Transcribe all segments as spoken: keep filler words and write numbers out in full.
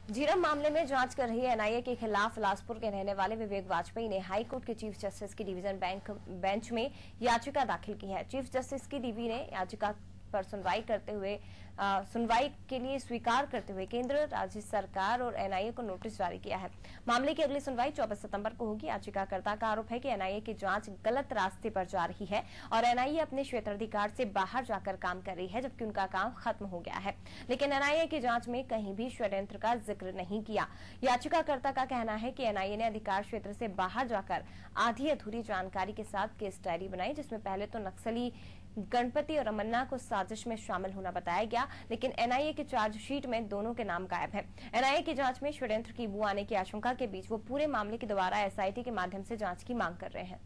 झीरम मामले में जांच कर रही एनआईए के खिलाफ बिलासपुर के रहने वाले विवेक वाजपेयी ने हाई कोर्ट के चीफ जस्टिस की डिवीजन बैंक बेंच में याचिका दाखिल की है। चीफ जस्टिस की डीवी ने याचिका पर सुनवाई करते हुए आ, सुनवाई के लिए स्वीकार करते हुए केंद्र, राज्य सरकार और एनआईए को नोटिस जारी किया है। मामले की अगली सुनवाई चौबीस सितंबर को होगी। याचिकाकर्ता का आरोप है कि एनआईए की जांच गलत रास्ते पर जा रही है और एनआईए अपने क्षेत्राधिकार से बाहर जाकर काम कर रही है, जबकि उनका काम खत्म हो गया है। लेकिन एनआईए की जांच में कहीं भी षड्यंत्र का जिक्र नहीं किया। याचिकाकर्ता का कहना है कि एनआईए ने अधिकार क्षेत्र से बाहर जाकर आधी अधूरी जानकारी के साथ केस डायरी बनाई, जिसमें पहले तो नक्सली गणपति और रमन्ना को साजिश में शामिल होना बताया गया, लेकिन एनआईए की चार्जशीट में दोनों के नाम गायब है। एनआईए की जांच में षड्यंत्र की बू आने की आशंका के बीच वो पूरे मामले की दोबारा एसआईटी के माध्यम से जांच की मांग कर रहे हैं।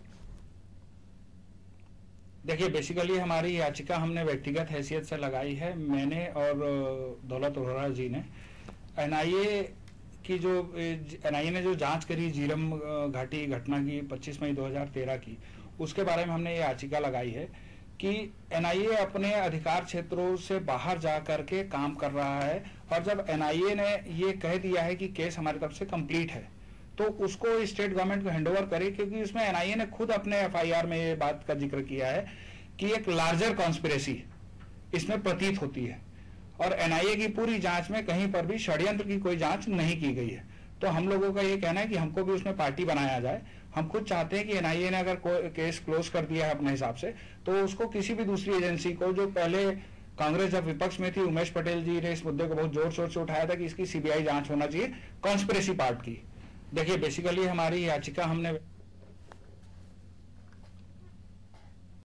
देखिए, बेसिकली हमारी याचिका हमने व्यक्तिगत हैसियत से लगाई है। मैंने और दौलत अरोड़ा जी ने एनआईए की जो एनआईए ने जो जांच करी झीरम घाटी घटना की पच्चीस मई दो हज़ार तेरह की, उसके बारे में हमने ये याचिका लगाई है कि एनआईए अपने अधिकार क्षेत्रों से बाहर जा करके काम कर रहा है, और जब एनआईए ने ये कह दिया है कि केस हमारी तरफ से कंप्लीट है तो उसको स्टेट गवर्नमेंट को हैंडओवर करे, क्योंकि उसमें एनआईए ने खुद अपने एफआईआर में ये बात का जिक्र किया है कि एक लार्जर कॉन्स्पिरेसी इसमें प्रतीत होती है और एनआईए की पूरी जांच में कहीं पर भी षड्यंत्र की कोई जांच नहीं की गई है। तो हम लोगों का ये कहना है कि हमको भी उसमें पार्टी बनाया जाए। हम खुद चाहते हैं कि एनआईए ने अगर केस क्लोज कर दिया है अपने हिसाब से, तो उसको किसी भी दूसरी एजेंसी को, जो पहले कांग्रेस जब विपक्ष में थी, उमेश पटेल जी ने इस मुद्दे को बहुत जोर शोर से उठाया था कि इसकी सीबीआई जांच होना चाहिए कॉन्स्पिरेसी पार्ट की। देखिए, बेसिकली हमारी याचिका हमने